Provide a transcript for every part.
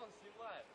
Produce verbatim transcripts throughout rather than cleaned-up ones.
он снимает.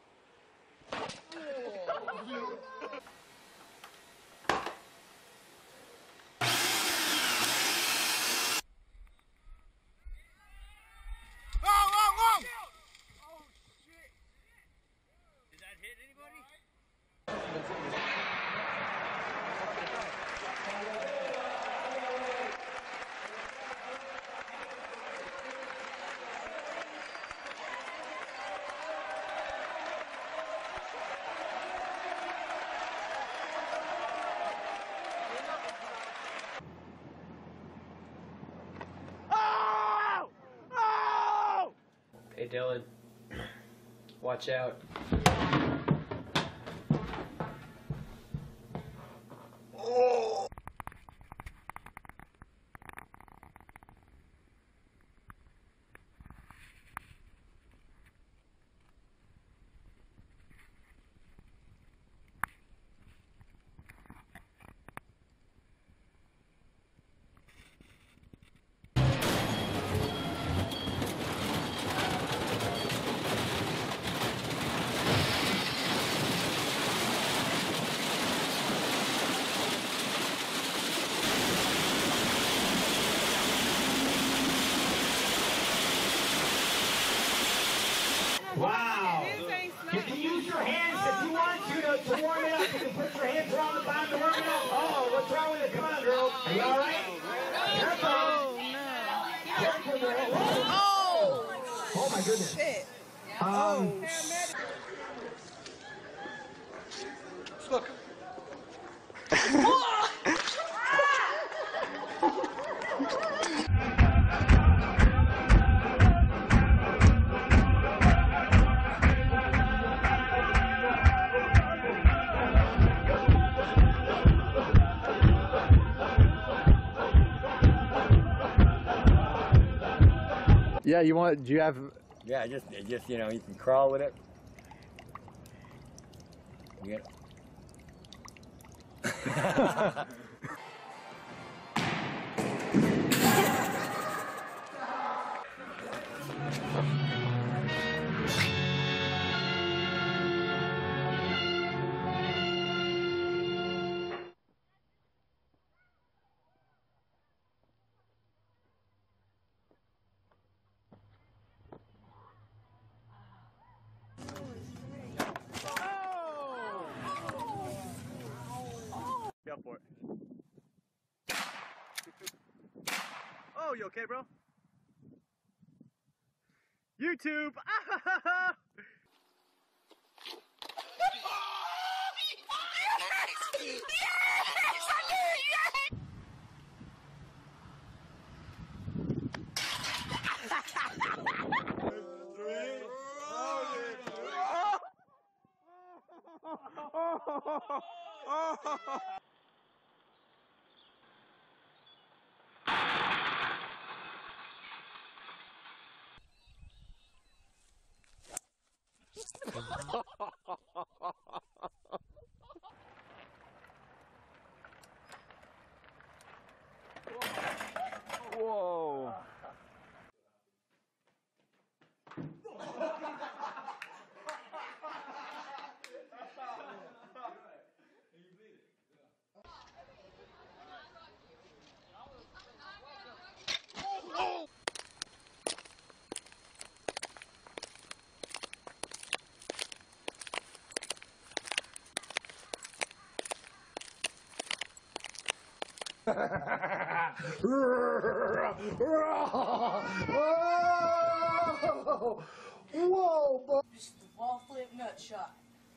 Hey Dylan, watch out. Oh! Wow! You can use your hands if you want to, to to warm it up. You can put your hands around the bottom to warm it up. Oh, what's wrong with it? Come on, girls. Are you all right? Careful. Careful, girl. Oh! Oh my goodness. Shit. Um, Look. Yeah, you want, do you have... Yeah, just, just you know, you can crawl with it. You get it. Go for it. Oh, you okay, bro? YouTube! Whoa. whoa, boy. Just the wall flip nut shot.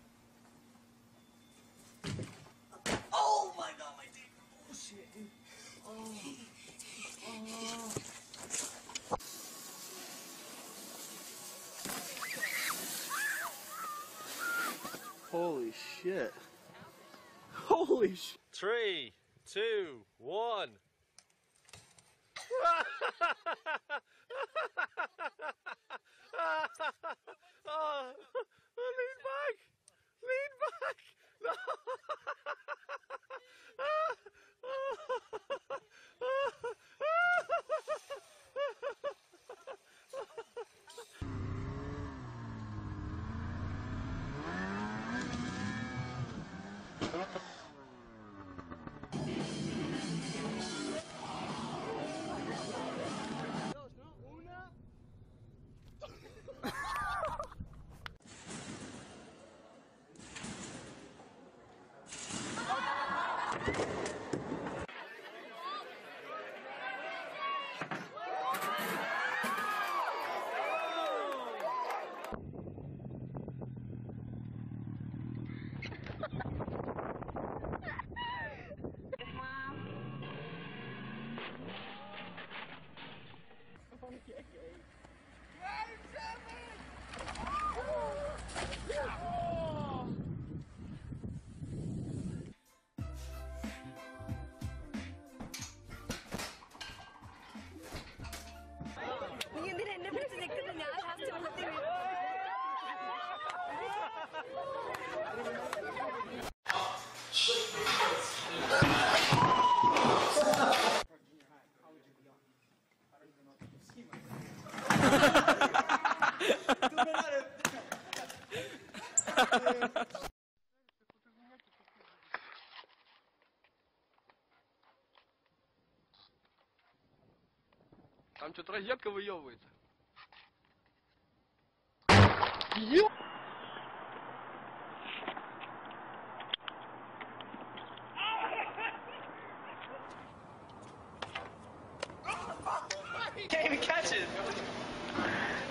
Oh my god, my dick. Oh shit, dude. Oh. Oh. Holy shit. Holy shit. Three, two, one. Oh, lean back! Lean back! No! നീ എന്തിനാ എന്നെ പിടിച്ച് നിൽക്കുന്നത്? ഞാൻ last വെള്ളത്തിൽ വീഴും. Там что-то розетка выебывается. Can't even catch it.